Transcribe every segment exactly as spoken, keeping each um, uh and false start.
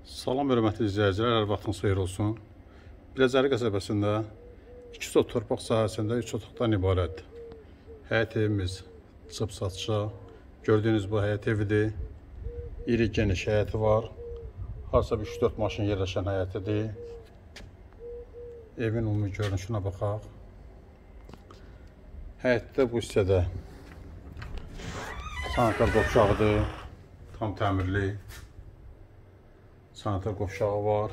Salam hörmətli izləyicilər, hər vaxtınız xeyir olsun. Biləcəri qəsəbəsində iki sot torpaq sahəsində üç otaqdan ibarət həyət evimiz çıxıb satışa. Gördüyünüz bu həyət evidir. İri geniş həyəti var. Harsa üç dörd maşın yerləşən həyətidir. Evin ümumi görünüşünə baxaq. Həyətdə bu hissədə sanitar qovşağıdır, tam təmirli. Sanitar qovşağı var.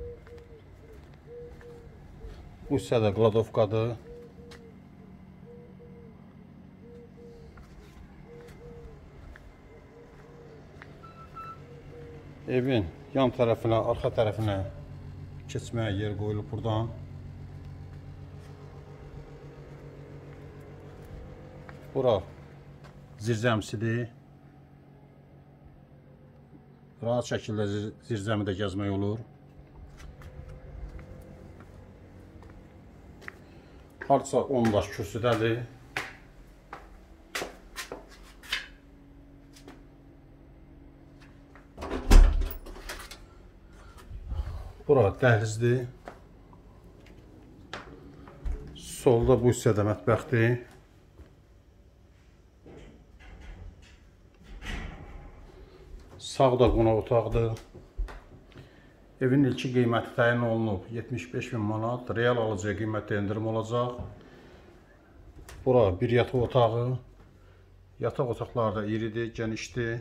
Bu hissədə qladovkadır. Evin yan tərəfinə, arxa tərəfinə keçməyə yer qoyulub buradan. Bura zirzəmisidir. Rahat şəkildə zirzəmidə gəzmək olur. Hardasa on daş kürsüdədir. Bura dəhlizdir. Solda bu hissədə mətbəxdir. Sağda qonaq otaqdır. Evin ilki qiyməti təyin olunub yetmiş beş min manat. Real alıcıya qiymətdə endirim olacaq. Bura bir yataq otağı. Yataq otaqları da iridir, genişdir.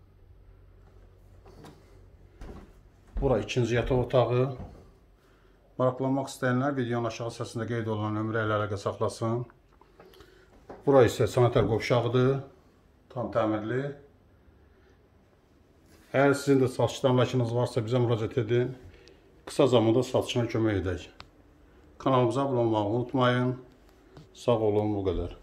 Bura ikinci yataq otağı. Maraqlanmaq istəyənlər videonun aşağı hissəsində qeyd olunan nömrə ilə əlaqə saxlasın. Bura isə sanitar qovşağıdır. Tam təmirli. Əgər sizin də satışda əmlakınız varsa bizə müraciət edin. Qısa zamanda satışına kömək edək. Kanalımıza abunə olmağı unutmayın. Sağ olun, bu qədər.